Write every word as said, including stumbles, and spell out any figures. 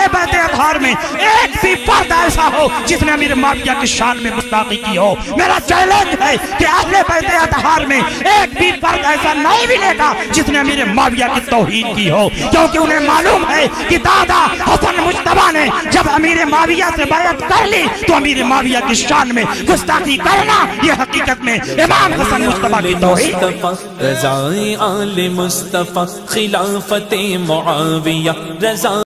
बैत अतहार में एक भी फर्द ऐसा हो जिसने अमीर मुआविया की शान में गुस्ताखी की हो। मेरा चैलेंज है कि अहले बैत अतहार में एक भी फर्द ऐसा नहीं मिलेगा जिसने अमीर मुआविया की तौहीन की हो, क्योंकि उन्हें मालूम है कि दादा हसन मुज्तबा ने जब अमीर मुआविया से बैत कर ली तो अमीर मुआविया की शान में गुस्ताखी करना ये हकीकत में इमाम हसन मुज्तबा की तौहीन। रज़ाए आले मुस्तफा खिलाफते मुआविया रज़ा